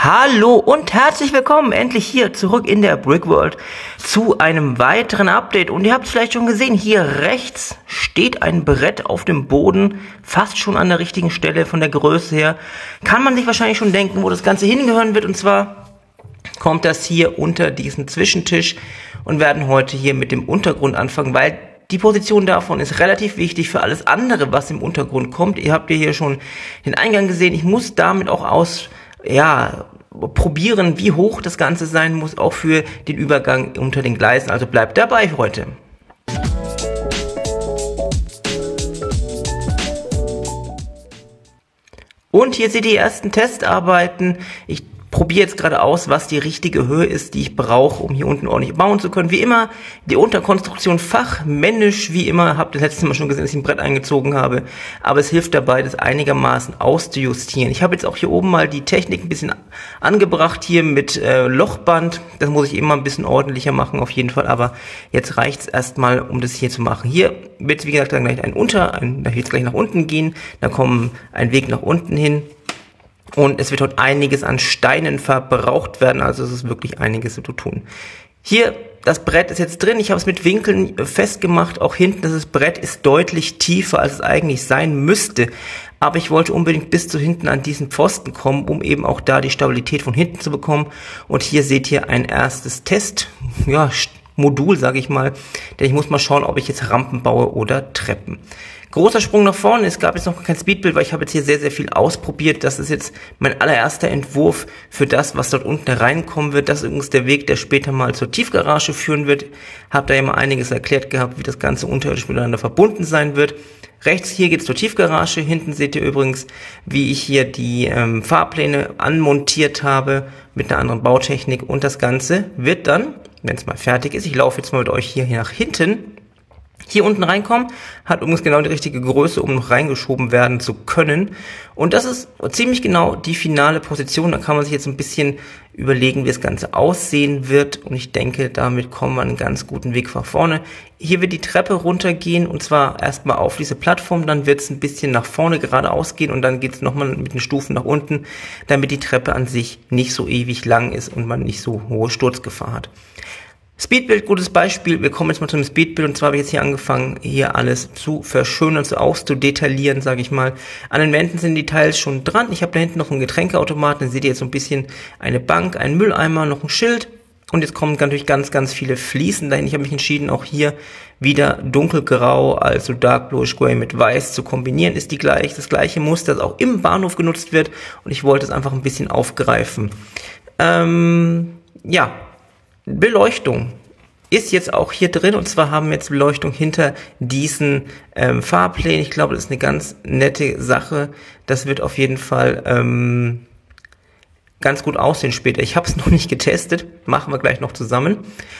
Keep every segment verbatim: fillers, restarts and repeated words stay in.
Hallo und herzlich willkommen endlich hier zurück in der Brickworld zu einem weiteren Update. Und ihr habt es vielleicht schon gesehen, hier rechts steht ein Brett auf dem Boden, fast schon an der richtigen Stelle von der Größe her. Kann man sich wahrscheinlich schon denken, wo das Ganze hingehören wird. Und zwar kommt das hier unter diesen Zwischentisch und werden heute hier mit dem Untergrund anfangen, weil die Position davon ist relativ wichtig für alles andere, was im Untergrund kommt. Ihr habt hier schon den Eingang gesehen. Ich muss damit auch aus... ja, probieren, wie hoch das Ganze sein muss, auch für den Übergang unter den Gleisen. Also bleibt dabei heute. Und hier seht ihr die ersten Testarbeiten. Ich probiere jetzt gerade aus, was die richtige Höhe ist, die ich brauche, um hier unten ordentlich bauen zu können. Wie immer, die Unterkonstruktion fachmännisch, wie immer, habt ihr das letzte Mal schon gesehen, dass ich ein Brett eingezogen habe. Aber es hilft dabei, das einigermaßen auszujustieren. Ich habe jetzt auch hier oben mal die Technik ein bisschen angebracht, hier mit äh, Lochband. Das muss ich immer ein bisschen ordentlicher machen, auf jeden Fall. Aber jetzt reicht es erstmal, um das hier zu machen. Hier wird, wie gesagt, dann gleich ein Unter, ein, da wird es gleich nach unten gehen. Da kommt ein Weg nach unten hin. Und es wird heute einiges an Steinen verbraucht werden, also es ist wirklich einiges zu tun. Hier, das Brett ist jetzt drin, ich habe es mit Winkeln festgemacht, auch hinten, das Brett ist deutlich tiefer, als es eigentlich sein müsste. Aber ich wollte unbedingt bis zu hinten an diesen Pfosten kommen, um eben auch da die Stabilität von hinten zu bekommen. Und hier seht ihr ein erstes Test, ja, Modul, sage ich mal, denn ich muss mal schauen, ob ich jetzt Rampen baue oder Treppen. Großer Sprung nach vorne, es gab jetzt noch kein Speedbild, weil ich habe jetzt hier sehr, sehr viel ausprobiert. Das ist jetzt mein allererster Entwurf für das, was dort unten reinkommen wird. Das ist übrigens der Weg, der später mal zur Tiefgarage führen wird. Hab da ja mal einiges erklärt gehabt, wie das Ganze unterirdisch miteinander verbunden sein wird. Rechts hier geht's zur Tiefgarage, hinten seht ihr übrigens, wie ich hier die ähm, Fahrpläne anmontiert habe mit einer anderen Bautechnik. Und das Ganze wird dann, wenn es mal fertig ist, ich laufe jetzt mal mit euch hier, hier nach hinten, hier unten reinkommen, hat übrigens genau die richtige Größe, um noch reingeschoben werden zu können. Und das ist ziemlich genau die finale Position. Da kann man sich jetzt ein bisschen überlegen, wie das Ganze aussehen wird. Und ich denke, damit kommen wir einen ganz guten Weg nach vorne. Hier wird die Treppe runtergehen und zwar erstmal auf diese Plattform. Dann wird es ein bisschen nach vorne geradeaus gehen und dann geht es nochmal mit den Stufen nach unten, damit die Treppe an sich nicht so ewig lang ist und man nicht so hohe Sturzgefahr hat. Speedbild, gutes Beispiel. Wir kommen jetzt mal zum Speedbild und zwar habe ich jetzt hier angefangen, hier alles zu verschönern, zu auszudetaillieren, sage ich mal. An den Wänden sind die Teils schon dran. Ich habe da hinten noch einen Getränkeautomaten, da seht ihr jetzt so ein bisschen eine Bank, einen Mülleimer, noch ein Schild und jetzt kommen natürlich ganz, ganz viele Fliesen dahin. Ich habe mich entschieden, auch hier wieder dunkelgrau, also Dark Bluish Grey mit Weiß zu kombinieren. Ist die gleich, das gleiche Muster, das auch im Bahnhof genutzt wird und ich wollte es einfach ein bisschen aufgreifen. Ähm, ja. Beleuchtung ist jetzt auch hier drin und zwar haben wir jetzt Beleuchtung hinter diesen ähm, Fahrplänen. Ich glaube, das ist eine ganz nette Sache. Das wird auf jeden Fall ähm, ganz gut aussehen später. Ich habe es noch nicht getestet, machen wir gleich noch zusammen.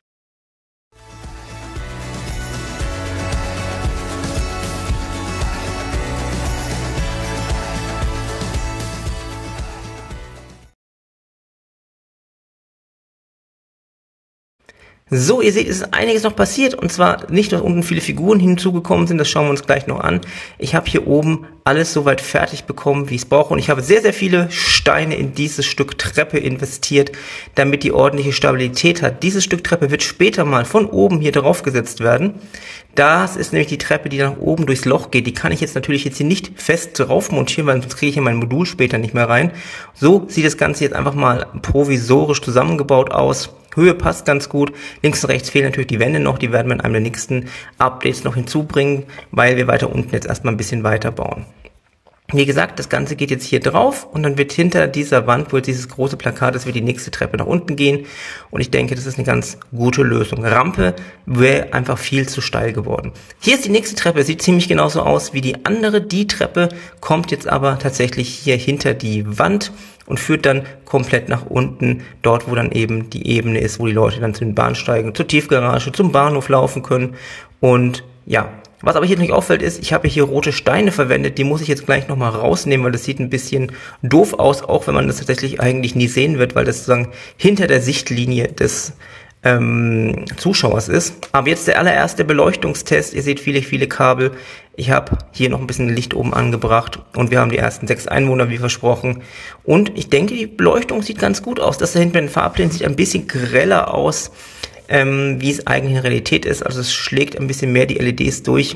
So, ihr seht, es ist einiges noch passiert und zwar nicht, dass unten viele Figuren hinzugekommen sind, das schauen wir uns gleich noch an. Ich habe hier oben alles soweit fertig bekommen, wie ich es brauche und ich habe sehr, sehr viele Steine in dieses Stück Treppe investiert, damit die ordentliche Stabilität hat. Dieses Stück Treppe wird später mal von oben hier drauf gesetzt werden. Das ist nämlich die Treppe, die nach oben durchs Loch geht. Die kann ich jetzt natürlich jetzt hier nicht fest drauf montieren, weil sonst kriege ich hier mein Modul später nicht mehr rein. So sieht das Ganze jetzt einfach mal provisorisch zusammengebaut aus. Höhe passt ganz gut. Links und rechts fehlen natürlich die Wände noch. Die werden wir in einem der nächsten Updates noch hinzubringen, weil wir weiter unten jetzt erstmal ein bisschen weiter bauen. Wie gesagt, das Ganze geht jetzt hier drauf und dann wird hinter dieser Wand, wo jetzt dieses große Plakat ist, wird die nächste Treppe nach unten gehen. Und ich denke, das ist eine ganz gute Lösung. Rampe wäre einfach viel zu steil geworden. Hier ist die nächste Treppe, sieht ziemlich genauso aus wie die andere. Die Treppe kommt jetzt aber tatsächlich hier hinter die Wand und führt dann komplett nach unten, dort wo dann eben die Ebene ist, wo die Leute dann zu den Bahnsteigen, zur Tiefgarage, zum Bahnhof laufen können. Und ja, was aber hier nicht auffällt ist, ich habe hier rote Steine verwendet, die muss ich jetzt gleich nochmal rausnehmen, weil das sieht ein bisschen doof aus, auch wenn man das tatsächlich eigentlich nie sehen wird, weil das sozusagen hinter der Sichtlinie des ähm, Zuschauers ist. Aber jetzt der allererste Beleuchtungstest, ihr seht viele, viele Kabel. Ich habe hier noch ein bisschen Licht oben angebracht und wir haben die ersten sechs Einwohner, wie versprochen. Und ich denke, die Beleuchtung sieht ganz gut aus. Das da hinten mit den Farbplänen sieht ein bisschen greller aus, ähm, wie es eigentlich in Realität ist. Also es schlägt ein bisschen mehr die L E Ds durch.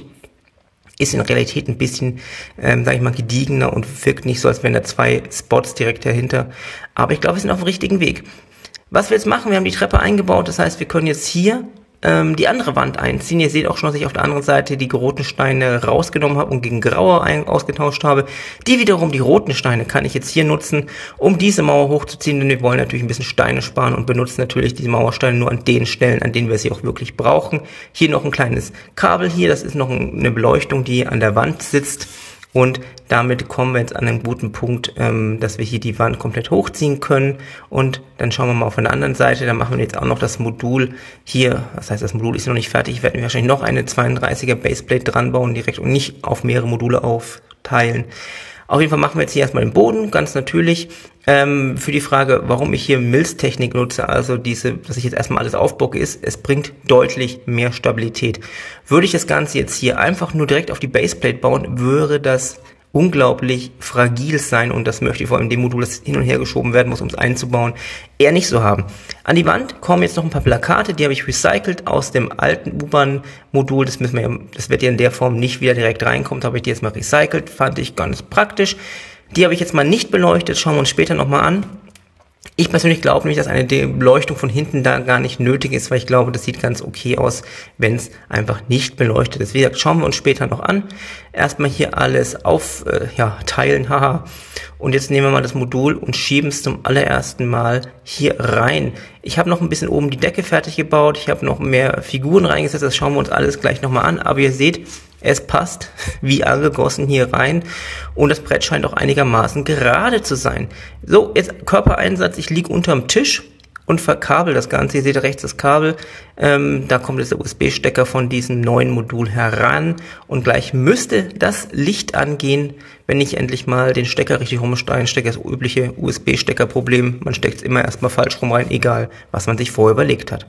Ist in Realität ein bisschen, ähm, sage ich mal, gediegener und wirkt nicht so, als wären da zwei Spots direkt dahinter. Aber ich glaube, wir sind auf dem richtigen Weg. Was wir jetzt machen, wir haben die Treppe eingebaut, das heißt, wir können jetzt hier ähm, die andere Wand einziehen. Ihr seht auch schon, dass ich auf der anderen Seite die roten Steine rausgenommen habe und gegen graue ein ausgetauscht habe. Die wiederum, die roten Steine, kann ich jetzt hier nutzen, um diese Mauer hochzuziehen, denn wir wollen natürlich ein bisschen Steine sparen und benutzen natürlich diese Mauersteine nur an den Stellen, an denen wir sie auch wirklich brauchen. Hier noch ein kleines Kabel hier, das ist noch eine Beleuchtung, die an der Wand sitzt. Und damit kommen wir jetzt an einen guten Punkt, ähm, dass wir hier die Wand komplett hochziehen können. Und dann schauen wir mal auf der anderen Seite. Dann machen wir jetzt auch noch das Modul hier. Das heißt, das Modul ist noch nicht fertig. Ich werde mir wahrscheinlich noch eine zweiunddreißiger Baseplate dran bauen direkt und nicht auf mehrere Module aufteilen. Auf jeden Fall machen wir jetzt hier erstmal den Boden, ganz natürlich. Ähm, für die Frage, warum ich hier Milztechnik nutze, also diese, dass ich jetzt erstmal alles aufbocke, ist, es bringt deutlich mehr Stabilität. Würde ich das Ganze jetzt hier einfach nur direkt auf die Baseplate bauen, würde das unglaublich fragil sein und das möchte ich vor allem dem Modul, das hin und her geschoben werden muss, um es einzubauen, eher nicht so haben. An die Wand kommen jetzt noch ein paar Plakate, die habe ich recycelt aus dem alten U-Bahn-Modul, das müssen wir ja, das wird ja in der Form nicht wieder direkt reinkommen, da habe ich die jetzt mal recycelt, fand ich ganz praktisch. Die habe ich jetzt mal nicht beleuchtet, schauen wir uns später nochmal an. Ich persönlich glaube nämlich, dass eine Beleuchtung von hinten da gar nicht nötig ist, weil ich glaube, das sieht ganz okay aus, wenn es einfach nicht beleuchtet ist. Wie gesagt, schauen wir uns später noch an. Erstmal hier alles auf, äh, ja, teilen, haha. Und jetzt nehmen wir mal das Modul und schieben es zum allerersten Mal hier rein. Ich habe noch ein bisschen oben die Decke fertig gebaut, ich habe noch mehr Figuren reingesetzt, das schauen wir uns alles gleich nochmal an. Aber ihr seht, es passt wie angegossen hier rein und das Brett scheint auch einigermaßen gerade zu sein. So, jetzt Körpereinsatz, ich liege unterm Tisch und verkabel das Ganze. Ihr seht rechts das Kabel, ähm, da kommt jetzt der U S B-Stecker von diesem neuen Modul heran und gleich müsste das Licht angehen, wenn ich endlich mal den Stecker richtig rumstecke. Das übliche U S B-Stecker-Problem, man steckt es immer erstmal falsch rum rein, egal was man sich vorher überlegt hat.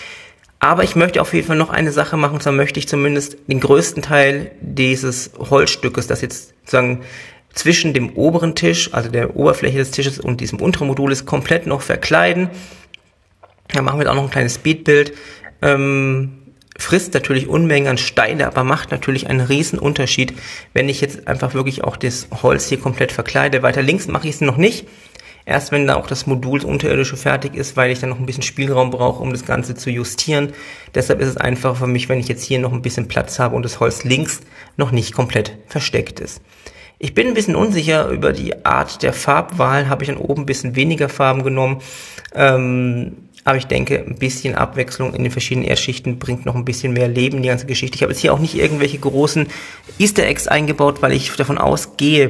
Aber ich möchte auf jeden Fall noch eine Sache machen, und zwar möchte ich zumindest den größten Teil dieses Holzstückes, das jetzt sozusagen zwischen dem oberen Tisch, also der Oberfläche des Tisches und diesem unteren Modul ist, komplett noch verkleiden. Da machen wir jetzt auch noch ein kleines Speedbild. Ähm, frisst natürlich Unmengen an Steine, aber macht natürlich einen riesen Unterschied, wenn ich jetzt einfach wirklich auch das Holz hier komplett verkleide. Weiter links mache ich es noch nicht. Erst wenn da auch das Modul das unterirdische fertig ist, weil ich dann noch ein bisschen Spielraum brauche, um das Ganze zu justieren. Deshalb ist es einfacher für mich, wenn ich jetzt hier noch ein bisschen Platz habe und das Holz links noch nicht komplett versteckt ist. Ich bin ein bisschen unsicher über die Art der Farbwahl, habe ich dann oben ein bisschen weniger Farben genommen. Ähm, aber ich denke, ein bisschen Abwechslung in den verschiedenen Erdschichten bringt noch ein bisschen mehr Leben in die ganze Geschichte. Ich habe jetzt hier auch nicht irgendwelche großen Easter Eggs eingebaut, weil ich davon ausgehe,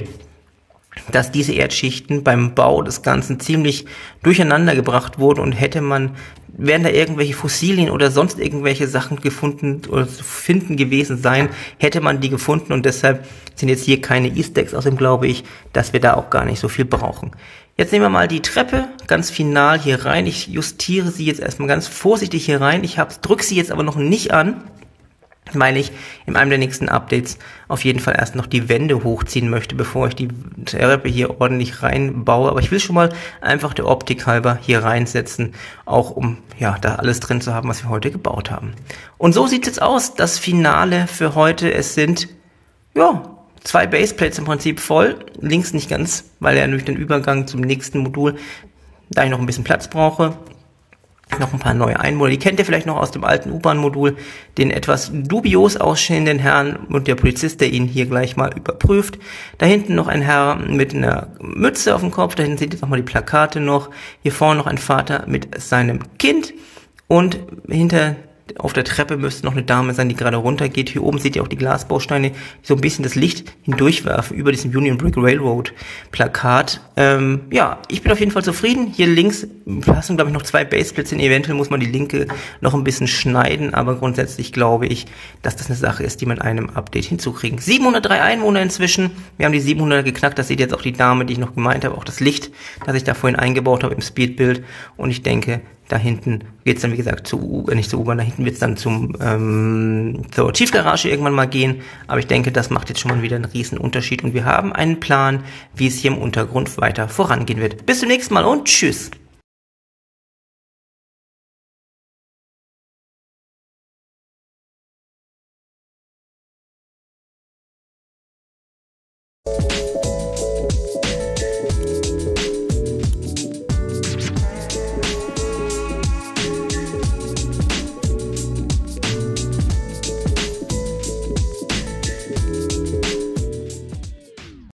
dass diese Erdschichten beim Bau des Ganzen ziemlich durcheinander gebracht wurden und hätte man, wären da irgendwelche Fossilien oder sonst irgendwelche Sachen gefunden oder zu finden gewesen sein, hätte man die gefunden und deshalb sind jetzt hier keine Easter Eggs, außerdem glaube ich, dass wir da auch gar nicht so viel brauchen. Jetzt nehmen wir mal die Treppe ganz final hier rein. Ich justiere sie jetzt erstmal ganz vorsichtig hier rein. Ich drücke sie jetzt aber noch nicht an, weil ich in einem der nächsten Updates auf jeden Fall erst noch die Wände hochziehen möchte, bevor ich die Treppe hier ordentlich reinbaue. Aber ich will schon mal einfach der Optik halber hier reinsetzen, auch um ja da alles drin zu haben, was wir heute gebaut haben. Und so sieht es jetzt aus, das Finale für heute. Es sind ja zwei Baseplates im Prinzip voll, links nicht ganz, weil er durch den Übergang zum nächsten Modul, da ich noch ein bisschen Platz brauche, noch ein paar neue Einwohner. Die kennt ihr vielleicht noch aus dem alten U-Bahn-Modul, den etwas dubios ausstehenden Herrn und der Polizist, der ihn hier gleich mal überprüft. Da hinten noch ein Herr mit einer Mütze auf dem Kopf, da hinten seht ihr nochmal die Plakate noch. Hier vorne noch ein Vater mit seinem Kind und hinter auf der Treppe müsste noch eine Dame sein, die gerade runtergeht. Hier oben seht ihr auch die Glasbausteine, die so ein bisschen das Licht hindurchwerfen über diesem Union Brick Railroad Plakat. Ähm, ja, ich bin auf jeden Fall zufrieden. Hier links passen, glaube ich, noch zwei Baseplates hin. Eventuell muss man die linke noch ein bisschen schneiden, aber grundsätzlich glaube ich, dass das eine Sache ist, die man einem Update hinzukriegen. siebenhundertdrei Einwohner inzwischen. Wir haben die siebenhundert geknackt. Das seht ihr jetzt auch die Dame, die ich noch gemeint habe. Auch das Licht, das ich da vorhin eingebaut habe im Speedbild. Und ich denke, Da hinten geht's dann, wie gesagt, zu, nicht zur U-Bahn, da hinten wird's dann zum, ähm, zur Tiefgarage irgendwann mal gehen. Aber ich denke, das macht jetzt schon mal wieder einen riesen Unterschied. Und wir haben einen Plan, wie es hier im Untergrund weiter vorangehen wird. Bis zum nächsten Mal und tschüss.